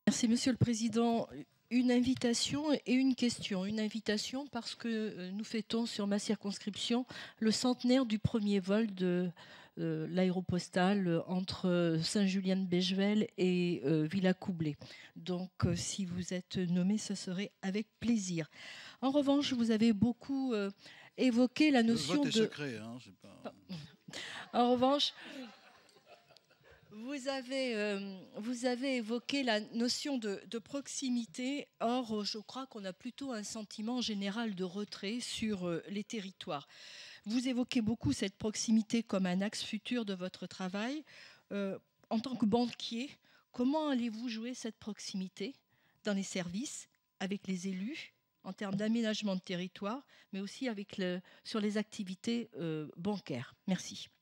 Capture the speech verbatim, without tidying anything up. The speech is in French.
Merci, Monsieur le Président. Une invitation et une question. Une invitation parce que nous fêtons sur ma circonscription le centenaire du premier vol de euh, l'aéropostale entre Saint-Julien-de-Bechevel et euh, Villacoublay. Donc, euh, si vous êtes nommé, ce serait avec plaisir. En revanche, vous avez beaucoup euh, évoqué la notion le vote est de... secret, hein, c'est pas... En revanche... Vous avez, euh, vous avez évoqué la notion de, de proximité. Or, je crois qu'on a plutôt un sentiment général de retrait sur euh, les territoires. Vous évoquez beaucoup cette proximité comme un axe futur de votre travail. Euh, en tant que banquier, comment allez-vous jouer cette proximité dans les services, avec les élus, en termes d'aménagement de territoire, mais aussi avec le, sur les activités euh, bancaires? Merci.